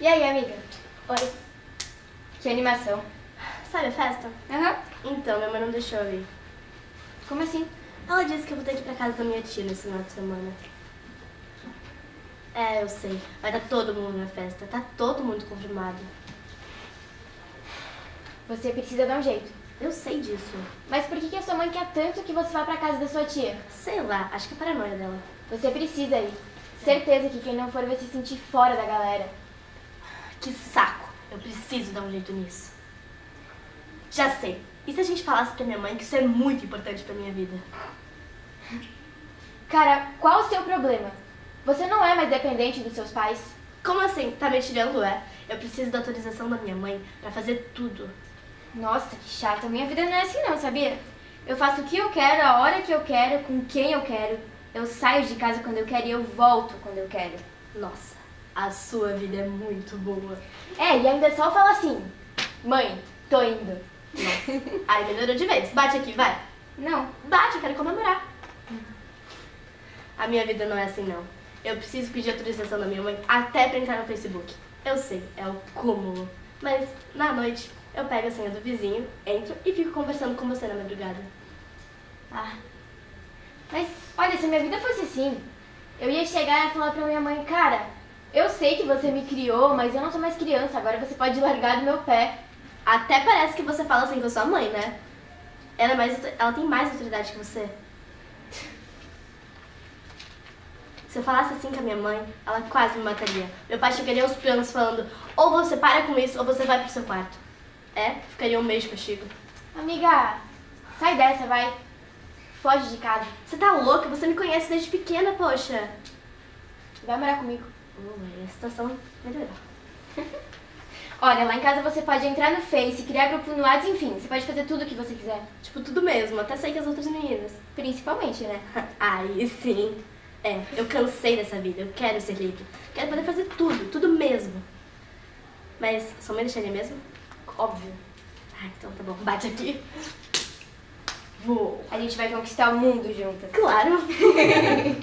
E aí, amiga? Oi. Que animação. Sabe a festa? Aham. Então, minha mãe não deixou eu ir. Como assim? Ela disse que eu vou ter que ir pra casa da minha tia nesse final de semana. É, eu sei. Vai estar todo mundo na festa. Tá todo mundo confirmado. Você precisa dar um jeito. Eu sei disso. Mas por que a sua mãe quer tanto que você vá pra casa da sua tia? Sei lá, acho que é paranoia dela. Você precisa ir. Certeza que quem não for vai se sentir fora da galera. Que saco. Eu preciso dar um jeito nisso. Já sei. E se a gente falasse pra minha mãe que isso é muito importante pra minha vida? Cara, qual o seu problema? Você não é mais dependente dos seus pais? Como assim? Tá me tirando, é? Eu preciso da autorização da minha mãe pra fazer tudo. Nossa, que chato. Minha vida não é assim não, sabia? Eu faço o que eu quero, a hora que eu quero, com quem eu quero. Eu saio de casa quando eu quero e eu volto quando eu quero. Nossa, a sua vida é muito boa. É, e ainda só fala assim: mãe, tô indo. Nossa, ai, melhorou de vez. Bate aqui, vai. Não. Bate, eu quero comemorar. A minha vida não é assim, não. Eu preciso pedir autorização da minha mãe até pra entrar no Facebook. Eu sei, é o cúmulo. Mas, na noite, eu pego a senha do vizinho, entro e fico conversando com você na madrugada. Ah. Mas, olha, se a minha vida fosse assim, eu ia chegar e falar pra minha mãe: cara, eu sei que você me criou, mas eu não sou mais criança, agora você pode largar do meu pé. Até parece que você fala assim com a sua mãe, né? Ela tem mais autoridade que você. Se eu falasse assim com a minha mãe, ela quase me mataria. Meu pai chegaria aos planos falando: ou você para com isso, ou você vai pro seu quarto. É, ficaria um mês de castigo. Amiga, sai dessa, vai. Foge de casa. Você tá louca? Você me conhece desde pequena, poxa. Vai morar comigo. A situação melhorou. Olha, lá em casa você pode entrar no Face, criar grupo no WhatsApp, enfim, você pode fazer tudo o que você quiser. Tipo, tudo mesmo, até sair com as outras meninas. Principalmente, né? Aí sim. É, eu cansei dessa vida, eu quero ser livre. Quero poder fazer tudo, tudo mesmo. Mas sua mãe deixaria mesmo? Óbvio. Ah, então tá bom, bate aqui. Vou. A gente vai conquistar o mundo juntas. Claro.